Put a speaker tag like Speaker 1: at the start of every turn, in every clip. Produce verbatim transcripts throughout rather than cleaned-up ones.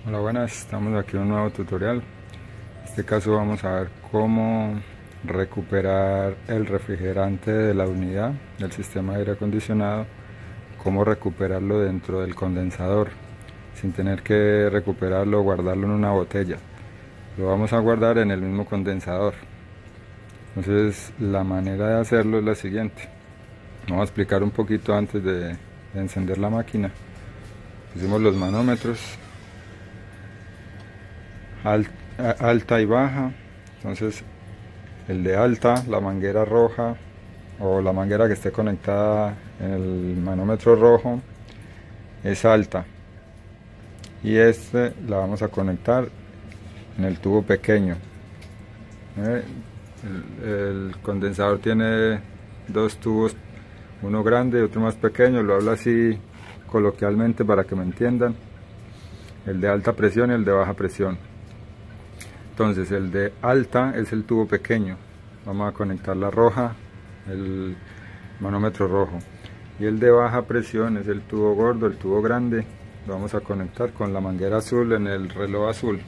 Speaker 1: Hola, buenas, estamos aquí en un nuevo tutorial. En este caso vamos a ver cómo recuperar el refrigerante de la unidad del sistema de aire acondicionado, cómo recuperarlo dentro del condensador sin tener que recuperarlo o guardarlo en una botella. Lo vamos a guardar en el mismo condensador. Entonces la manera de hacerlo es la siguiente. Vamos a explicar un poquito antes de, de encender la máquina. Pusimos los manómetros alta y baja. Entonces el de alta, la manguera roja o la manguera que esté conectada en el manómetro rojo es alta, y este la vamos a conectar en el tubo pequeño. ¿Eh? el, el condensador tiene dos tubos, uno grande y otro más pequeño. Lo hablo así coloquialmente para que me entiendan: el de alta presión y el de baja presión. Entonces el de alta es el tubo pequeño, vamos a conectar la roja, el manómetro rojo, y el de baja presión es el tubo gordo, el tubo grande. Lo vamos a conectar con la manguera azul en el reloj azul.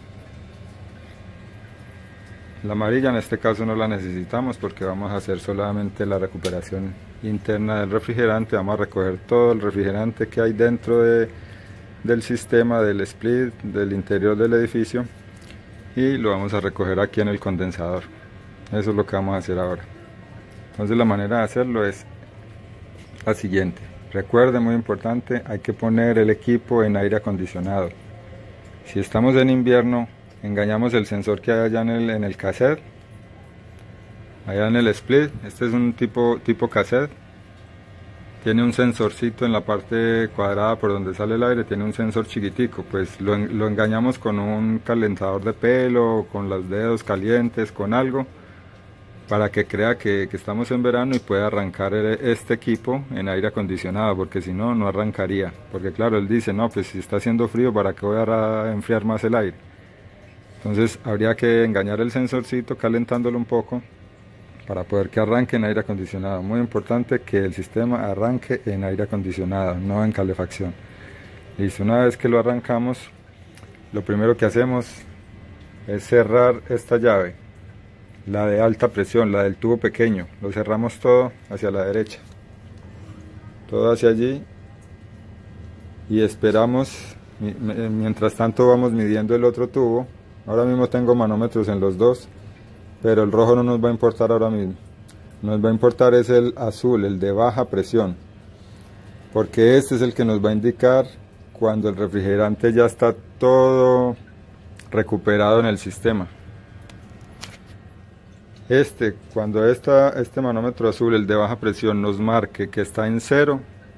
Speaker 1: La amarilla en este caso no la necesitamos porque vamos a hacer solamente la recuperación interna del refrigerante. Vamos a recoger todo el refrigerante que hay dentro de, del sistema, del split, del interior del edificio, y lo vamos a recoger aquí en el condensador. Eso es lo que vamos a hacer ahora. Entonces la manera de hacerlo es la siguiente. Recuerden, muy importante, hay que poner el equipo en aire acondicionado. Si estamos en invierno, engañamos el sensor que hay allá en el, en el cassette, allá en el split. Este es un tipo, tipo cassette. Tiene un sensorcito en la parte cuadrada por donde sale el aire, tiene un sensor chiquitico. Pues lo, lo engañamos con un calentador de pelo, con los dedos calientes, con algo, para que crea que, que estamos en verano y pueda arrancar este equipo en aire acondicionado, porque si no, no arrancaría. Porque claro, él dice, no, pues si está haciendo frío, ¿para qué voy a enfriar más el aire? Entonces habría que engañar el sensorcito calentándolo un poco para poder que arranque en aire acondicionado. Muy importante que el sistema arranque en aire acondicionado, no en calefacción. Listo, una vez que lo arrancamos, lo primero que hacemos es cerrar esta llave, la de alta presión, la del tubo pequeño. Lo cerramos todo hacia la derecha, todo hacia allí, y esperamos. Mientras tanto vamos midiendo el otro tubo. Ahora mismo tengo manómetros en los dos, pero el rojo no nos va a importar ahora mismo. Nos va a importar es el azul, el de baja presión, porque este es el que nos va a indicar cuando el refrigerante ya está todo recuperado en el sistema. Este, cuando esta, este manómetro azul, el de baja presión, nos marque que está en cero,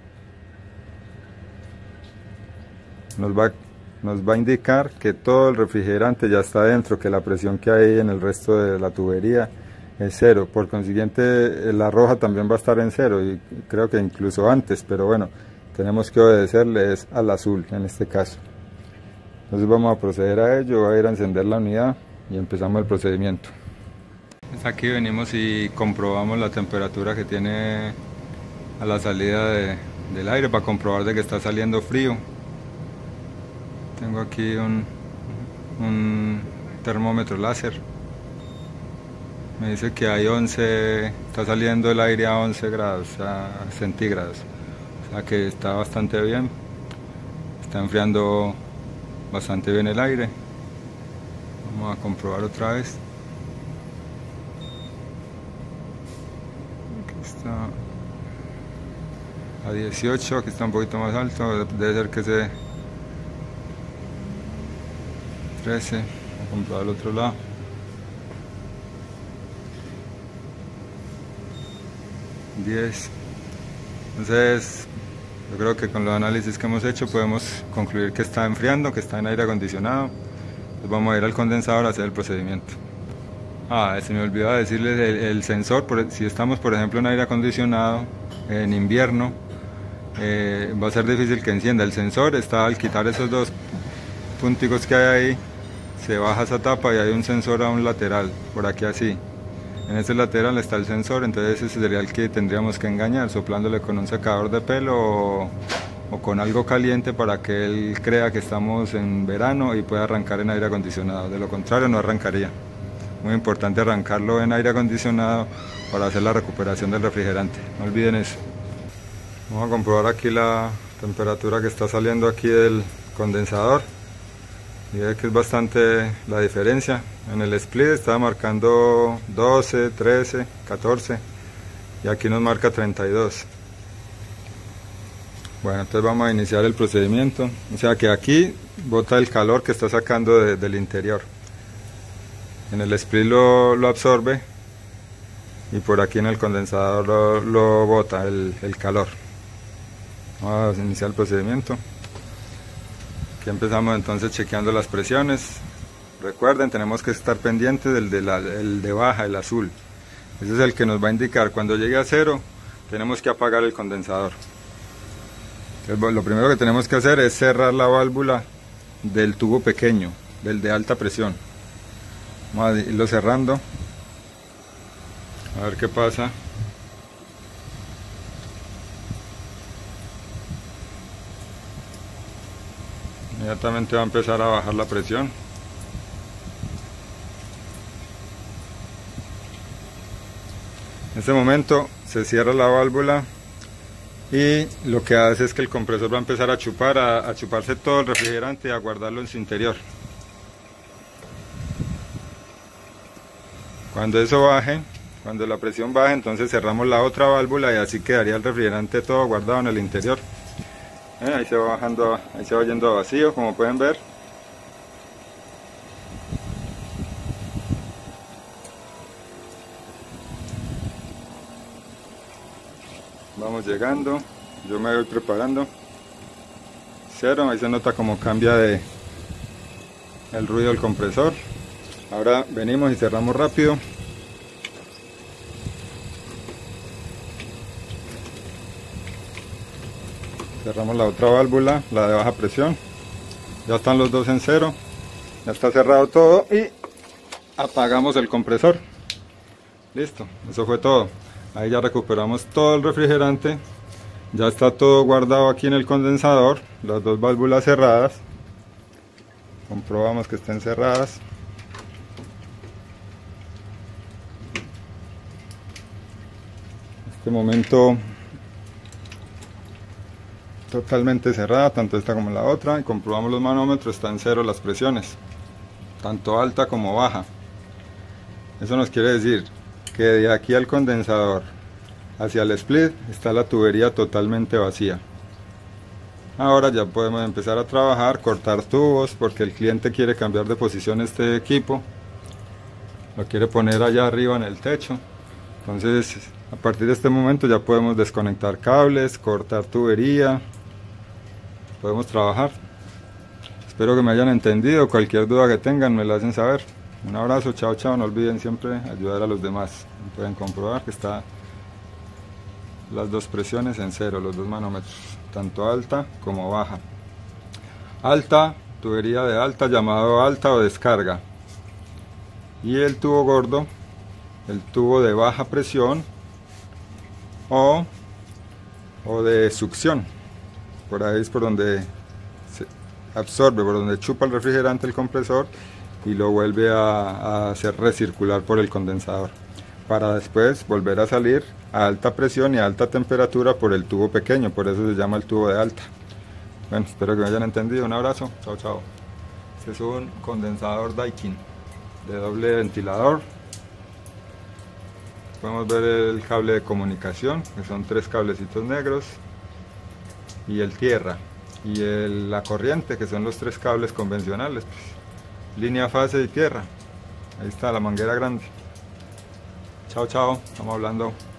Speaker 1: nos va, nos va a indicar que todo el refrigerante ya está dentro, que la presión que hay en el resto de la tubería es cero. Por consiguiente, la roja también va a estar en cero, y creo que incluso antes, pero bueno, tenemos que obedecerle es al azul en este caso. Entonces vamos a proceder a ello. Voy a ir a encender la unidad y empezamos el procedimiento. Aquí venimos y comprobamos la temperatura que tiene a la salida de, del aire, para comprobar de que está saliendo frío. Tengo aquí un, un termómetro láser. Me dice que hay once, está saliendo el aire a once grados a centígrados. O sea que está bastante bien. Está enfriando bastante bien el aire. Vamos a comprobar otra vez. Aquí está a dieciocho, aquí está un poquito más alto, debe ser que se trece. Vamos a comprobar el otro lado. diez. Entonces yo creo que con los análisis que hemos hecho podemos concluir que está enfriando, que está en aire acondicionado. Entonces vamos a ir al condensador a hacer el procedimiento. Ah, se me olvidó decirles el, el sensor. Por, si estamos por ejemplo en aire acondicionado en invierno, eh, va a ser difícil que encienda. El sensor está, al quitar esos dos punticos que hay ahí, se baja esa tapa y hay un sensor a un lateral, por aquí así. En este lateral está el sensor, entonces ese sería el que tendríamos que engañar, soplándole con un secador de pelo o, o con algo caliente para que él crea que estamos en verano y pueda arrancar en aire acondicionado. De lo contrario no arrancaría. Muy importante arrancarlo en aire acondicionado para hacer la recuperación del refrigerante. No olviden eso. Vamos a comprobar aquí la temperatura que está saliendo aquí del condensador. Y ve que es bastante la diferencia. En el split estaba marcando doce, trece, catorce y aquí nos marca treinta y dos. Bueno, entonces vamos a iniciar el procedimiento. O sea que aquí bota el calor que está sacando de, del interior. En el split lo, lo absorbe y por aquí en el condensador lo, lo bota el, el calor. Vamos a iniciar el procedimiento. Aquí empezamos entonces chequeando las presiones. Recuerden, tenemos que estar pendientes del de, la, el de baja, el azul. Ese es el que nos va a indicar cuando llegue a cero, tenemos que apagar el condensador. Entonces, lo primero que tenemos que hacer es cerrar la válvula del tubo pequeño, del de alta presión. Vamos a irlo cerrando. A ver qué pasa. Inmediatamente va a empezar a bajar la presión. En este momento se cierra la válvula y lo que hace es que el compresor va a empezar a chupar, a, a chuparse todo el refrigerante y a guardarlo en su interior. Cuando eso baje, cuando la presión baje, entonces cerramos la otra válvula y así quedaría el refrigerante todo guardado en el interior. Eh, ahí se va bajando, ahí se va yendo a vacío, como pueden ver. Vamos llegando, yo me voy preparando. Cero, ahí se nota como cambia de el ruido del compresor. Ahora venimos y cerramos rápido. Cerramos la otra válvula, la de baja presión. Ya están los dos en cero. Ya está cerrado todo y apagamos el compresor. Listo, eso fue todo. Ahí ya recuperamos todo el refrigerante. Ya está todo guardado aquí en el condensador. Las dos válvulas cerradas. Comprobamos que estén cerradas. En este momento totalmente cerrada, tanto esta como la otra. Y comprobamos los manómetros, están en cero las presiones, tanto alta como baja. Eso nos quiere decir que de aquí al condensador hacia el split está la tubería totalmente vacía. Ahora ya podemos empezar a trabajar, cortar tubos, porque el cliente quiere cambiar de posición este equipo, lo quiere poner allá arriba en el techo. Entonces a partir de este momento ya podemos desconectar cables, cortar tubería, podemos trabajar. Espero que me hayan entendido. Cualquier duda que tengan me la hacen saber. Un abrazo, chao chao, no olviden siempre ayudar a los demás. Pueden comprobar que está las dos presiones en cero, los dos manómetros, tanto alta como baja. Alta, tubería de alta, llamado alta o descarga. Y el tubo gordo, el tubo de baja presión o, o de succión. Por ahí es por donde se absorbe, por donde chupa el refrigerante el compresor y lo vuelve a, a hacer recircular por el condensador, para después volver a salir a alta presión y a alta temperatura por el tubo pequeño, por eso se llama el tubo de alta. Bueno, espero que me hayan entendido. Un abrazo, chao chao. Este es un condensador Daikin de doble ventilador. Podemos ver el cable de comunicación, que son tres cablecitos negros, y el tierra, y el, la corriente, que son los tres cables convencionales, pues, línea, fase y tierra. Ahí está la manguera grande. Chao chao, estamos hablando.